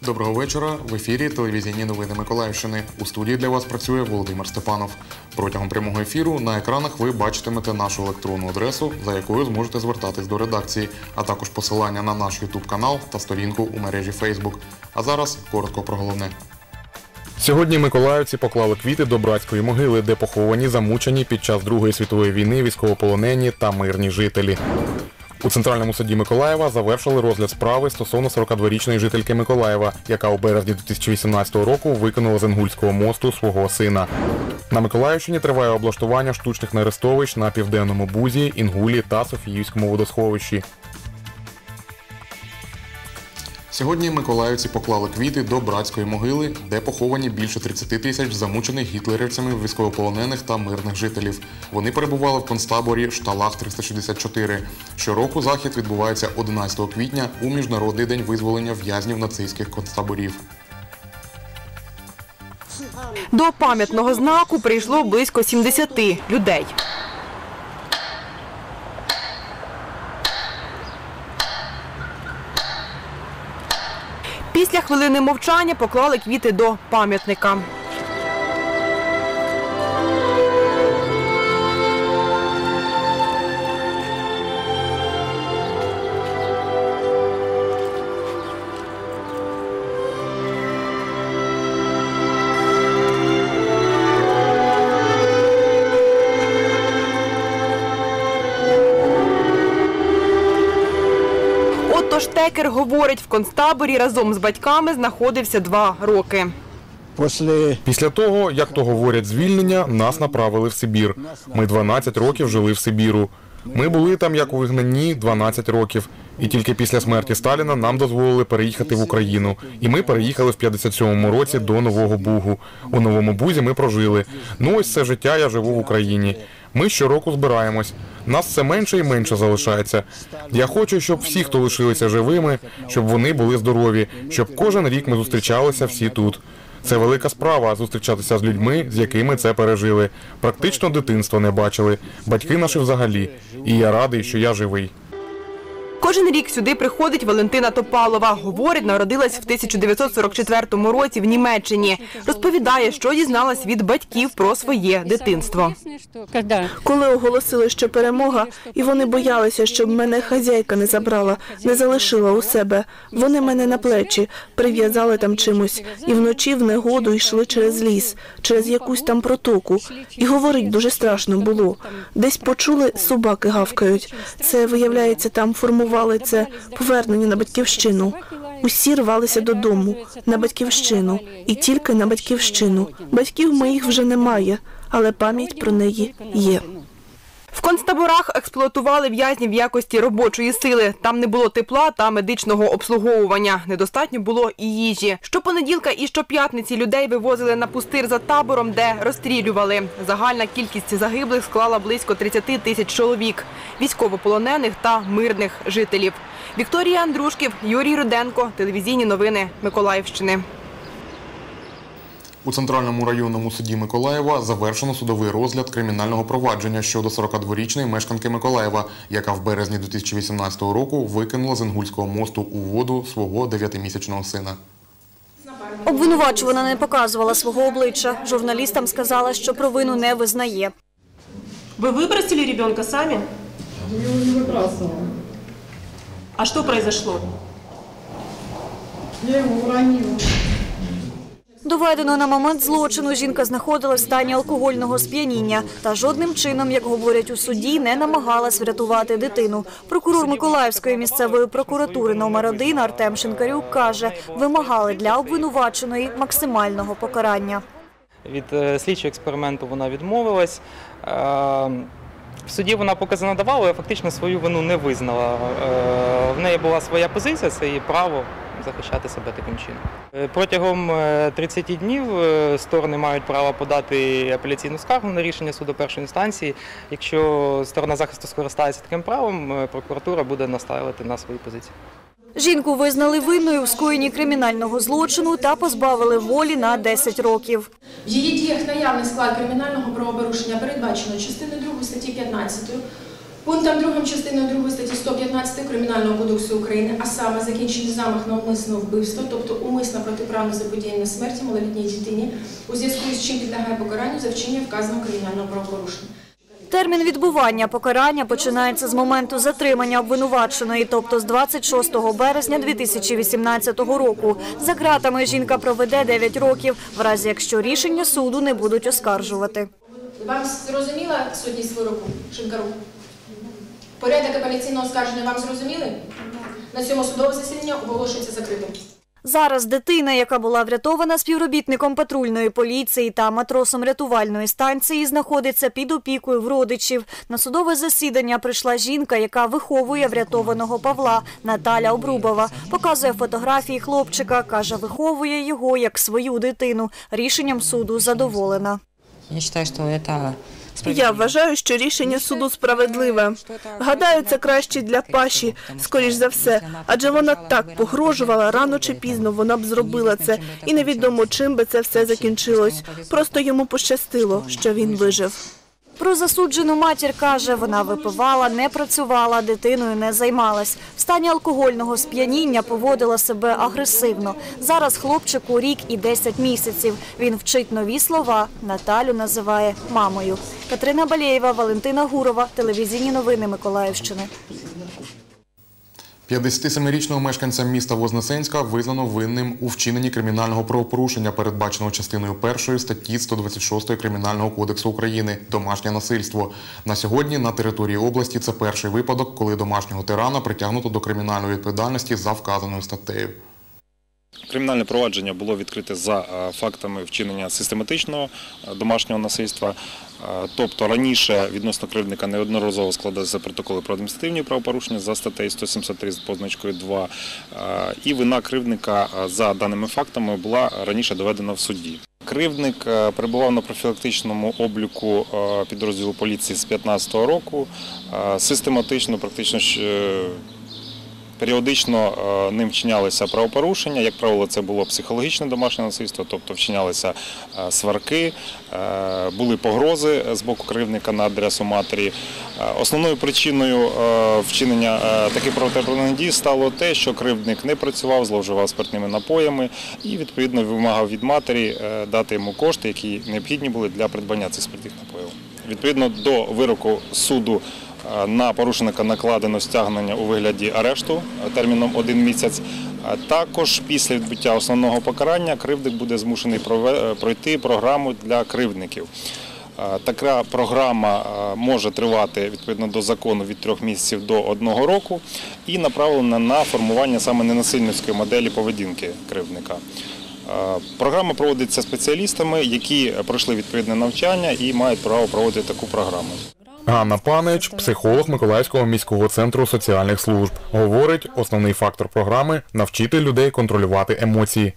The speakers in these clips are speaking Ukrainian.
Доброго вечора. В ефірі телевізійні новини Миколаївщини. У студії для вас працює Володимир Степанов. Протягом прямого ефіру на екранах ви бачитимете нашу електронну адресу, за якою зможете звертатись до редакції, а також посилання на наш YouTube-канал та сторінку у мережі Facebook. А зараз коротко про головне. Сьогодні миколаївці поклали квіти до братської могили, де поховані замучені під час Другої світової війни військовополонені та мирні жителі. У Центральному суді Миколаєва завершили розгляд справи стосовно 42-річної жительки Миколаєва, яка у березні 2018 року викинула з Інгульського мосту свого сина. На Миколаївщині триває облаштування штучних нерестовищ на Південному Бузі, Інгулі та Софіївському водосховищі. Сьогодні миколаївці поклали квіти до братської могили, де поховані більше 30 тисяч замучених гітлерівцями військовополонених та мирних жителів. Вони перебували в концтаборі Шталах 364. Щороку захід відбувається 11 квітня у Міжнародний день визволення в'язнів нацистських концтаборів. До пам'ятного знаку прийшло близько 70 людей. Після хвилини мовчання поклали квіти до пам'ятника. Штекер говорить, в концтаборі разом з батьками знаходився 2 роки. Після того, як то говорять, звільнення, нас направили в Сибір. Ми 12 років жили в Сибіру. Ми були там, як у вигнанні, 12 років. І тільки після смерті Сталіна нам дозволили переїхати в Україну. І ми переїхали в 57-му році до Нового Бугу. У Новому Бузі ми прожили. Ну ось все життя я живу в Україні. Ми щороку збираємось. Нас все менше і менше залишається. Я хочу, щоб всі, хто лишилися живими, щоб вони були здорові, щоб кожен рік ми зустрічалися всі тут. Це велика справа – зустрічатися з людьми, з якими це пережили. Практично дитинства не бачили. Батьки наші взагалі. І я радий, що я живий. Кожен рік сюди приходить Валентина Топалова. Говорить, народилась в 1944 році в Німеччині. Розповідає, що дізналась від батьків про своє дитинство. Коли оголосили, що перемога, і вони боялися, щоб мене хазяйка не забрала, не залишила у себе. Вони мене на плечі прив'язали там чимось. І вночі в негоду йшли через ліс, через якусь там протоку. І говорить, дуже страшно було. Десь почули, собаки гавкають. Це, виявляється, там формували це повернення на Батьківщину. Усі рвалися додому, на Батьківщину. І тільки на Батьківщину. Батьків моїх вже немає, але пам'ять про неї є. В концтаборах експлуатували в'язнів в якості робочої сили. Там не було тепла та медичного обслуговування. Недостатньо було і їжі. Щопонеділка і щоп'ятниці людей вивозили на пустир за табором, де розстрілювали. Загальна кількість загиблих склала близько 30 тисяч чоловік – військовополонених та мирних жителів. Вікторія Андрушків, Юрій Руденко, телевізійні новини Миколаївщини. У Центральному районному суді Миколаєва завершено судовий розгляд кримінального провадження щодо 42-річної мешканки Миколаєва, яка в березні 2018 року викинула з Інгульського мосту у воду свого 9-місячного сина. Обвинувачувана не показувала свого обличчя. Журналістам сказала, що провину не визнає. Ви вибросили ребенка самі? Я його не вибрасувала. А що произошло? Я його уронила. Доведено, на момент злочину жінка знаходилась в стані алкогольного сп'яніння та жодним чином, як говорять у суді, не намагалась врятувати дитину. Прокурор Миколаївської місцевої прокуратури номер 1 Артем Шинкарюк каже, вимагали для обвинуваченої максимального покарання. Від слідчого експерименту вона відмовилась. В суді вона покази надавала, але фактично свою вину не визнала. В неї була своя позиція, це її право захищати себе таким чином. Протягом 30 днів сторони мають право подати апеляційну скаргу на рішення суду першої інстанції. Якщо сторона захисту скористається таким правом, прокуратура буде настаювати на своїй позиції. Жінку визнали винною в скоєнні кримінального злочину та позбавили волі на 10 років. В її діях наявний склад кримінального правопорушення передбачено частиною 2 статті 15, пунктом 2 частиною 2 статті 115 13 Кримінального кодексу України, а саме закінчений замах на умисне вбивство, тобто умисна протиправне заподіяння смерті малолітній дитині, у зв'язку з чим підлягає покаранню за вчинення вказаного кримінального правопорушення. Термін відбування покарання починається з моменту затримання обвинуваченої, тобто з 26 березня 2018 року. За ґратами жінка проведе 9 років, в разі якщо рішення суду не будуть оскаржувати. Вам зрозуміла сутність вироку, Шинкарук? Порядок апеляційного оскарження вам зрозуміли? На цьому судове засідання оголошується закритим. Зараз дитина, яка була врятована співробітником патрульної поліції та матросом рятувальної станції, знаходиться під опікою в родичів. На судове засідання прийшла жінка, яка виховує врятованого Павла, Наталя Обрубова. Показує фотографії хлопчика, каже, виховує його як свою дитину. Рішенням суду задоволена. Я вважаю, що рішення суду справедливе. Гадаю, це краще для Паші, скоріш за все. Адже вона так погрожувала, рано чи пізно вона б зробила це. І невідомо, чим би це все закінчилось. Просто йому пощастило, що він вижив. Про засуджену матір каже, вона випивала, не працювала, дитиною не займалась. В стані алкогольного сп'яніння поводила себе агресивно. Зараз хлопчику рік і 10 місяців. Він вчить нові слова, Наталю називає мамою. Катерина Балєєва, Валентина Гурова, телевізійні новини Миколаївщини. 57-річного мешканця міста Вознесенська визнано винним у вчиненні кримінального правопорушення, передбаченого частиною 1 статті 126 Кримінального кодексу України «Домашнє насильство». На сьогодні на території області це перший випадок, коли домашнього тирана притягнуто до кримінальної відповідальності за вказаною статтею. Кримінальне провадження було відкрите за фактами вчинення систематичного домашнього насильства. Тобто раніше відносно кривдника неодноразово складалися протоколи про адміністративні правопорушення за статтею 173 з позначкою 2. І вина кривдника за даними фактами була раніше доведена в суді. Кривдник перебував на профілактичному обліку підрозділу поліції з 2015 року. Систематично, практично періодично ним вчинялися правопорушення, як правило, це було психологічне домашнє насильство, тобто вчинялися сварки, були погрози з боку кривдника на адресу матері. Основною причиною вчинення таких протиправних дій стало те, що кривдник не працював, зловживав спиртними напоями і, відповідно, вимагав від матері дати йому кошти, які необхідні були для придбання цих спиртних напоїв. Відповідно до вироку суду, на порушника накладено стягнення у вигляді арешту терміном 1 місяць. Також після відбуття основного покарання кривдник буде змушений пройти програму для кривдників. Така програма може тривати відповідно до закону від 3 місяців до 1 року і направлена на формування саме ненасильницької моделі поведінки кривдника. Програма проводиться спеціалістами, які пройшли відповідне навчання і мають право проводити таку програму. Ганна Панич, психолог Миколаївського міського центру соціальних служб, говорить, основний фактор програми – навчити людей контролювати емоції.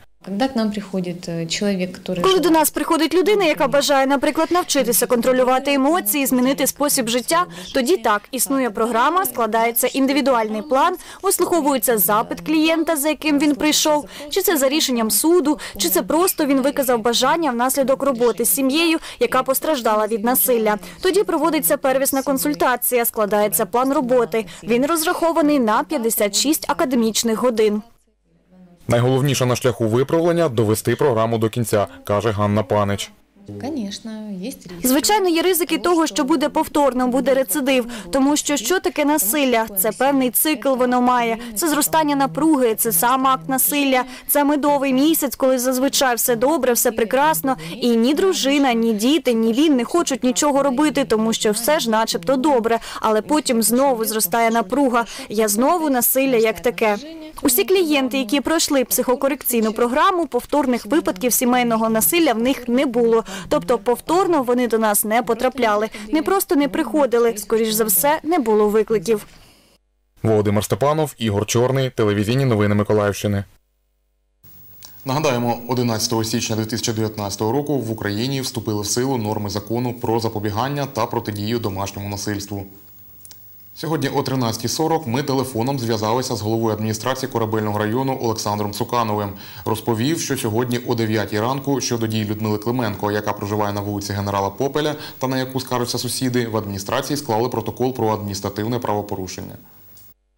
Коли до нас приходить людина, яка бажає, наприклад, навчитися контролювати емоції, змінити спосіб життя, тоді так, існує програма, складається індивідуальний план, вислуховується запит клієнта, за яким він прийшов, чи це за рішенням суду, чи це просто він виказав бажання внаслідок роботи з сім'єю, яка постраждала від насилля. Тоді проводиться первісна консультація, складається план роботи. Він розрахований на 56 академічних годин. Найголовніше на шляху виправлення – довести програму до кінця, каже Ганна Панич. Звичайно, є ризики того, що буде повторно, буде рецидив. Тому що таке насилля? Це певний цикл воно має. Це зростання напруги, це сам акт насилля. Це медовий місяць, коли зазвичай все добре, все прекрасно. І ні дружина, ні діти, ні він не хочуть нічого робити, тому що все ж начебто добре. Але потім знову зростає напруга. Я знову насилля як таке. Усі клієнти, які пройшли психокорекційну програму, повторних випадків сімейного насилля в них не було. Тобто повторно вони до нас не потрапляли. Не просто не приходили, скоріш за все, не було викликів. Володимир Степанов, Ігор Чорний, телевізійні новини Миколаївщини. Нагадаємо, 11 січня 2019 року в Україні вступили в силу норми закону про запобігання та протидію домашньому насильству. Сьогодні о 13:40 ми телефоном зв'язалися з головою адміністрації Корабельного району Олександром Цукановим. Розповів, що сьогодні о 9 ранку щодо дій Людмили Клименко, яка проживає на вулиці Генерала Попеля та на яку скаржаться сусіди, в адміністрації склали протокол про адміністративне правопорушення.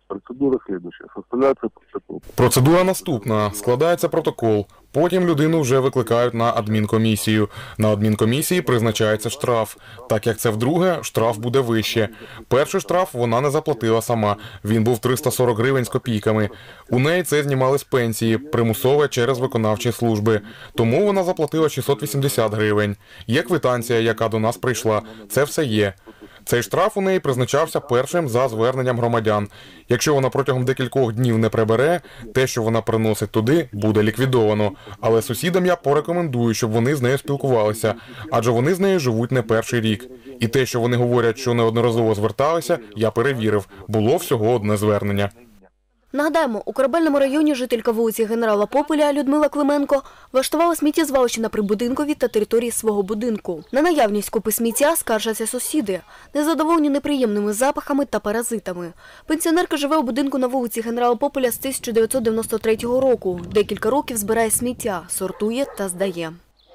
Процедура следующая. Составляется протокол. Процедура наступна. Складається протокол. Потім людину вже викликають на адмінкомісію. На адмінкомісії призначається штраф. Так як це вдруге, штраф буде вище. Перший штраф вона не заплатила сама. Він був 340 гривень з копійками. У неї це знімали з пенсії, примусове через виконавчі служби. Тому вона заплатила 680 гривень. Є квитанція, яка до нас прийшла. Це все є. Цей штраф у неї призначався першим за зверненням громадян. Якщо вона протягом декількох днів не прибере, те, що вона приносить туди, буде ліквідовано. Але сусідам я порекомендую, щоб вони з нею спілкувалися, адже вони з нею живуть не перший рік. І те, що вони говорять, що неодноразово зверталися, я перевірив. Було всього одне звернення. Нагадаємо, у Корабельному районі жителька вулиці Генерала Попеля Людмила Клименко влаштувала сміттєзвалище на прибудинковій та території свого будинку. На наявність купи сміття скаржаться сусіди, незадоволені неприємними запахами та паразитами. Пенсіонерка живе у будинку на вулиці Генерала Попеля з 1993 року. Декілька років збирає сміття, сортує та здає.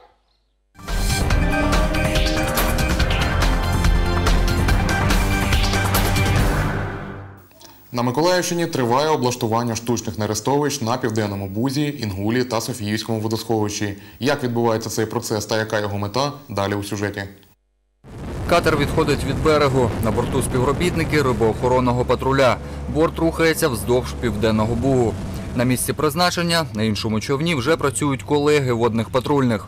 На Миколаївщині триває облаштування штучних нерестовищ на Південному Бузі, Інгулі та Софіївському водосховищі. Як відбувається цей процес та яка його мета – далі у сюжеті. Катер відходить від берегу. На борту співробітники рибоохоронного патруля. Борт рухається вздовж Південного Бугу. На місці призначення на іншому човні вже працюють колеги водних патрульних.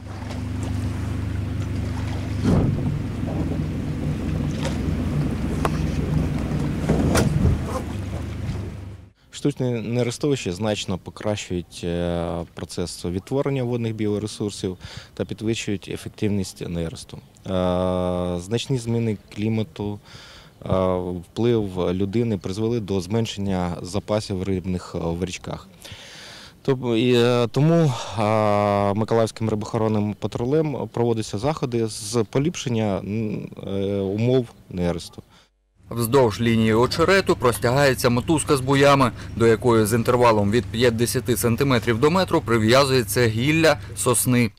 Штучні нерестовища значно покращують процес відтворення водних біоресурсів та підвищують ефективність нересту. Значні зміни клімату, вплив людини призвели до зменшення запасів рибних в річках. Тому Миколаївським рибоохоронним патрулем проводяться заходи з поліпшення умов нересту. Вздовж лінії очерету простягається мотузка з буями, до якої з інтервалом від 50 см до метру прив'язується гілля сосни.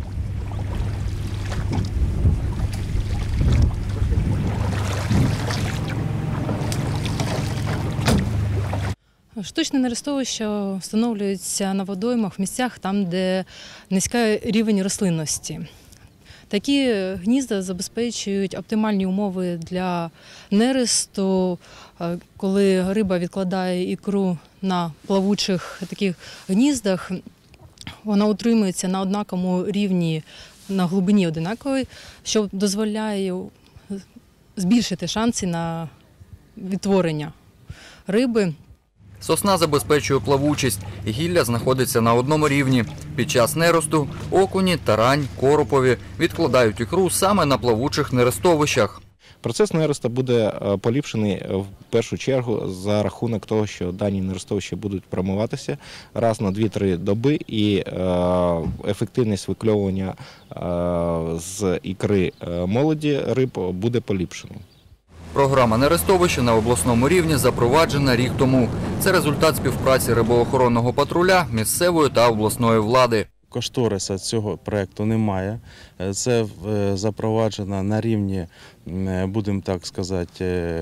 Штучне нерестовище встановлюється на водоймах в місцях, там, де низький рівень рослинності. Такі гнізда забезпечують оптимальні умови для нересту, коли риба відкладає ікру на плавучих таких гніздах, вона утримується на однаковому рівні, на глибині однаковій, що дозволяє збільшити шанси на відтворення риби. Сосна забезпечує плавучість, гілля знаходиться на одному рівні. Під час неросту окуні, тарань, коропові відкладають ікру саме на плавучих нерестовищах. Процес нересту буде поліпшений в першу чергу за рахунок того, що дані нерестовища будуть промиватися раз на 2-3 доби і ефективність викльовування з ікри молоді риб буде поліпшеною. Програма нерестовища на обласному рівні запроваджена рік тому. Це результат співпраці рибоохоронного патруля, місцевої та обласної влади. Кошториса цього проєкту немає. Це запроваджено на рівні, будемо так сказати,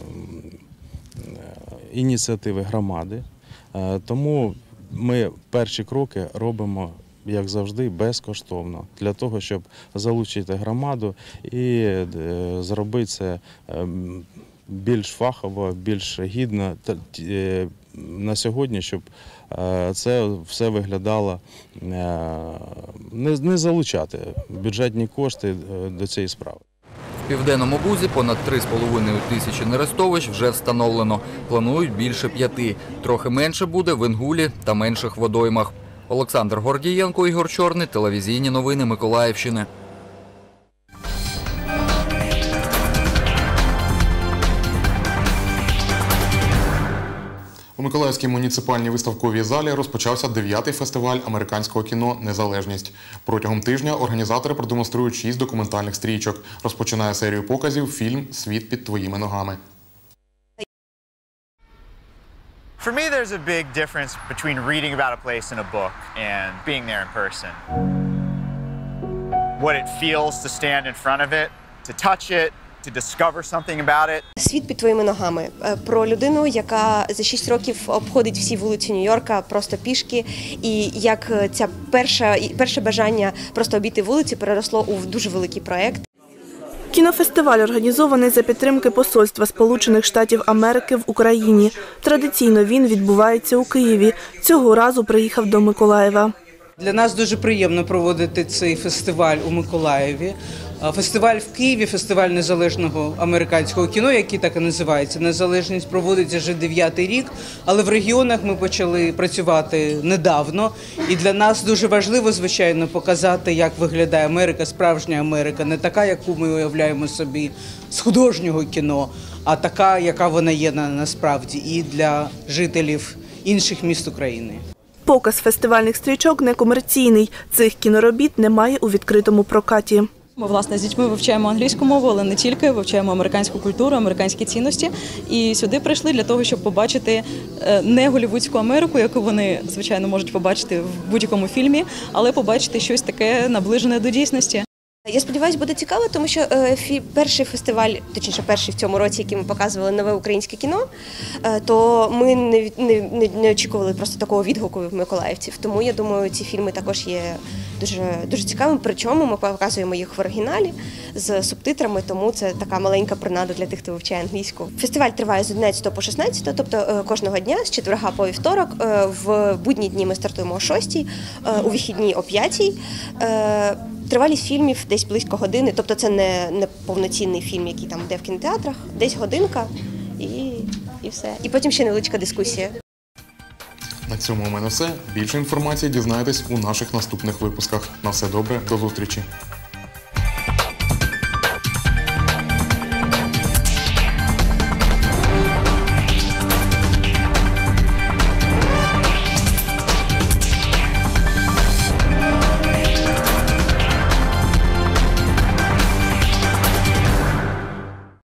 ініціативи громади. Тому ми перші кроки робимо, як завжди, безкоштовно, для того, щоб залучити громаду і зробити це більш фахово, більш гідно на сьогодні, щоб це все виглядало, не залучати бюджетні кошти до цієї справи. В Південному Бузі понад 3,5 тисячі нерестовищ вже встановлено. Планують більше 5. Трохи менше буде в Інгулі та менших водоймах. Олександр Гордієнко, Ігор Чорний, телевізійні новини Миколаївщини. У Миколаївській муніципальній виставковій залі розпочався 9-й фестиваль американського кіно «Незалежність». Протягом тижня організатори продемонструють 6 документальних стрічок. Розпочинає серію показів фільм «Світ під твоїми ногами». For me, there's a big difference between reading about a place in a book and being there in person. What it feels to stand in front of it, to touch it, to discover something about it. Світ під твоїми ногами. Про людину, яка за 6 років обходить всі вулиці Нью-Йорка просто пішки, і як ця перше бажання просто обійти вулиці переросло у дуже великий проєкт. Кінофестиваль організований за підтримки Посольства Сполучених Штатів Америки в Україні. Традиційно він відбувається у Києві. Цього разу приїхав до Миколаєва. Для нас дуже приємно проводити цей фестиваль у Миколаєві. Фестиваль в Києві, фестиваль незалежного американського кіно, який так і називається «Незалежність», проводиться вже 9-й рік, але в регіонах ми почали працювати недавно. І для нас дуже важливо, звичайно, показати, як виглядає Америка, справжня Америка, не така, яку ми уявляємо собі з художнього кіно, а така, яка вона є насправді і для жителів інших міст України. Показ фестивальних стрічок некомерційний. Цих кіноробіт немає у відкритому прокаті. Ми, власне, з дітьми вивчаємо англійську мову, але не тільки, вивчаємо американську культуру, американські цінності. І сюди прийшли для того, щоб побачити не голлівудську Америку, яку вони, звичайно, можуть побачити в будь-якому фільмі, але побачити щось таке наближене до дійсності. Я сподіваюся, буде цікаво, тому що перший фестиваль, точніше перший в цьому році, який ми показували нове українське кіно, то ми не очікували просто такого відгуку від миколаївців. Тому, я думаю, ці фільми також є дуже цікавими, причому ми показуємо їх в оригіналі з субтитрами, тому це така маленька принада для тих, хто вивчає англійську. Фестиваль триває з 11 по 16, тобто кожного дня, з четверга по вівторок. В будні дні ми стартуємо о 6, у вихідні о 5. Тривалість фільмів десь близько години, тобто це не повноцінний фільм, який там йде в кінотеатрах, десь годинка і все. І потім ще невеличка дискусія. На цьому у мене все. Більше інформації дізнаєтесь у наших наступних випусках. На все добре, до зустрічі!